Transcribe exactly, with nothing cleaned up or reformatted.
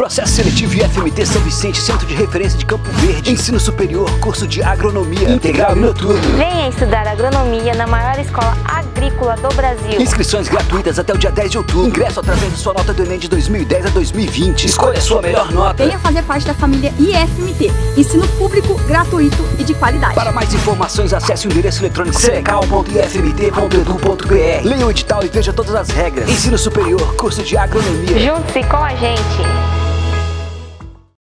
Processo seletivo I F M T São Vicente, Centro de Referência de Campo Verde. Ensino superior, curso de agronomia, integral e noturno. Venha estudar agronomia na maior escola agrícola do Brasil. Inscrições gratuitas até o dia dez de outubro. Ingresso através de sua nota do Enem de dois mil e dez a dois mil e vinte. Escolha a sua melhor nota. Venha fazer parte da família I F M T. Ensino público, gratuito e de qualidade. Para mais informações, acesse o endereço eletrônico cecal ponto i f m t ponto edu ponto b r. Leia o edital e veja todas as regras. Ensino superior, curso de agronomia. Junte-se com a gente.